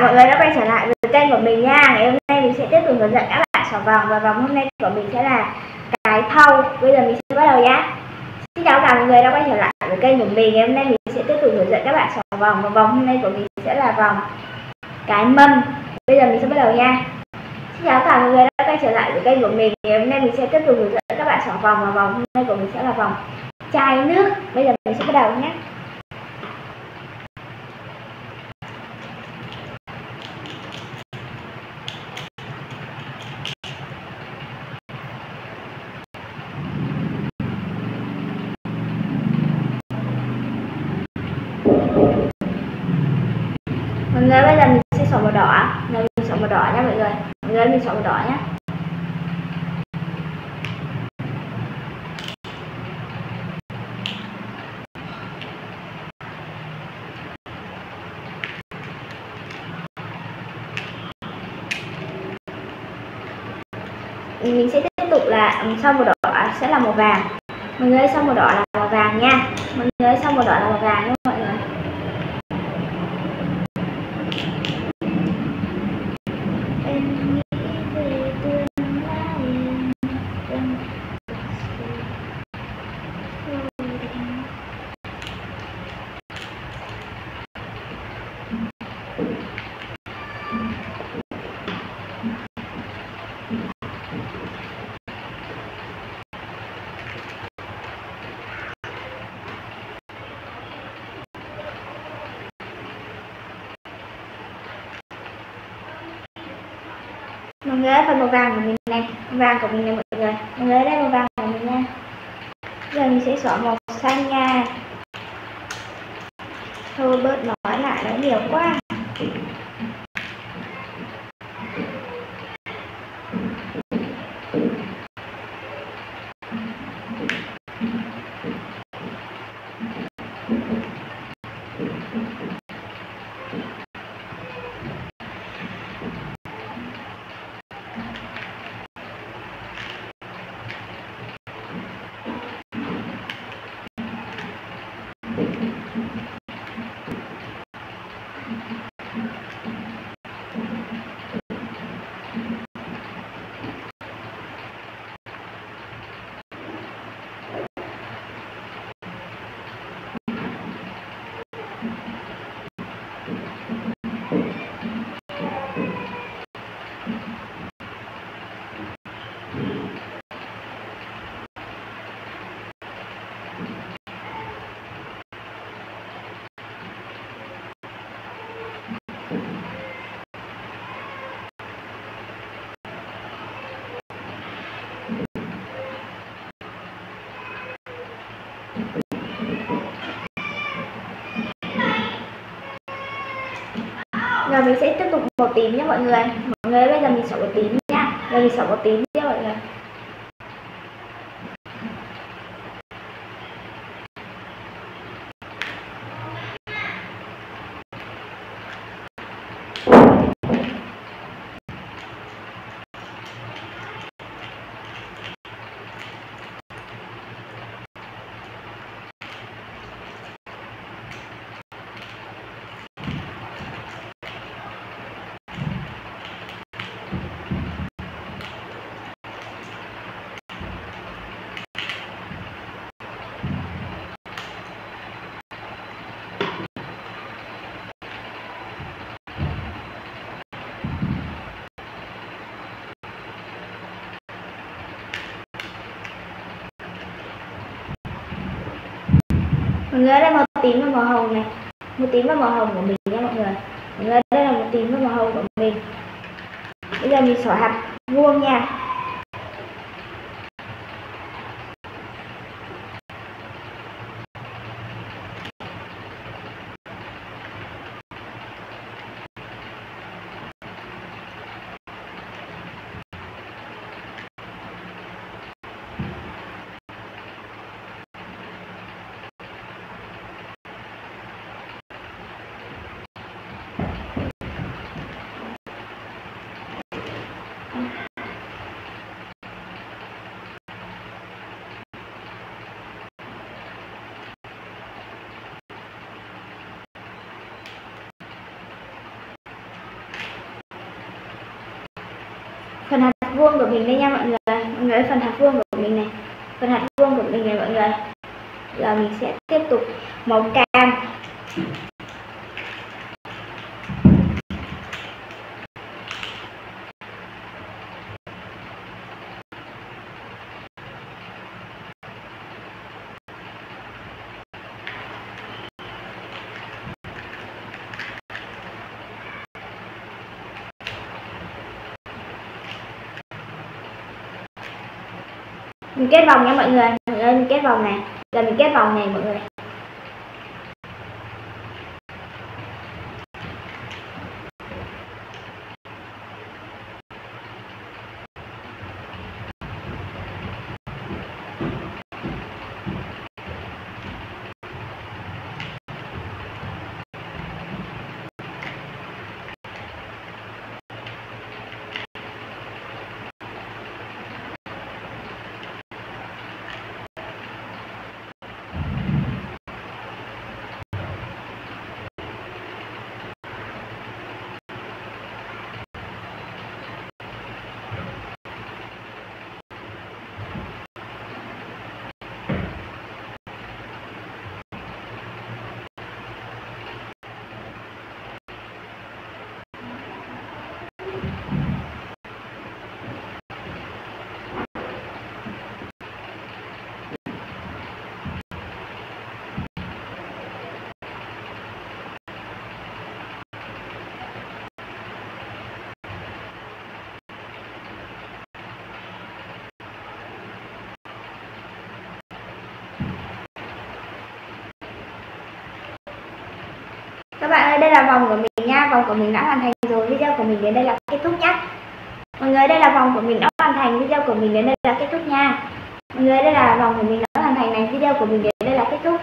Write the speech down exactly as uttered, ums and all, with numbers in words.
mọi người đã quay trở lại với kênh của mình nha. Ngày hôm nay mình sẽ tiếp tục hướng dẫn các bạn xỏ vòng, và vòng hôm nay của mình sẽ là cái thau. Bây giờ mình sẽ bắt đầu nhé. Xin chào cả mọi người đã quay trở lại với kênh của mình. Ngày hôm nay mình sẽ tiếp tục hướng dẫn các bạn xỏ vòng, và vòng hôm nay của mình sẽ là vòng cái mâm. Bây giờ mình sẽ bắt đầu nha. Xin chào cả mọi người đã quay trở lại với kênh của mình. Ngày hôm nay mình sẽ tiếp tục hướng dẫn các bạn xỏ vòng, và vòng hôm nay của mình sẽ là vòng chai nước. Bây giờ mình sẽ bắt đầu nhé. Mọi người, bây giờ mình sẽ xỏ màu đỏ. Đây mình xỏ màu đỏ nhé mọi người. Mọi người mình xỏ màu đỏ nhé. Mình sẽ tiếp tục là sau màu đỏ sẽ là màu vàng. Mọi người, sau màu đỏ là màu vàng nha. Mọi người, sau màu đỏ là màu vàng nha mọi người. Mọi người ơi, phần màu vàng của mình này, vàng của mình này mọi người. Mọi người đây màu vàng của mình nha. Giờ mình sẽ xỏ màu xanh nha. Thôi bớt nói lại nó nhiều quá. Rồi mình sẽ tiếp tục màu tím nhé mọi người. Mọi người bây giờ mình xỏ màu tím nha. Giờ mình xỏ màu tím nhé mọi người. Mọi người đây màu tím và màu hồng này. Màu tím và màu hồng của mình nha mọi người. Mọi người đây là màu tím và màu hồng của mình. Bây giờ mình xỏ hạt vuông nha. vuông của mình đây nha mọi người. Mọi người ơi, phần hạt vuông của mình này, phần hạt vuông của mình này mọi người. Giờ mình sẽ tiếp tục màu cam. Mình kết vòng nha mọi người. Mọi người ơi, mình kết vòng này. Giờ mình kết vòng này mọi người. Các bạn ơi, đây là vòng của mình nha. Vòng của mình đã hoàn thành rồi. Video của mình đến đây là kết thúc nhé. Mọi người, đây là vòng của mình đã hoàn thành. Video của mình đến đây là kết thúc nha. Mọi người, đây là vòng của mình đã hoàn thành này. Video của mình đến đây là kết thúc.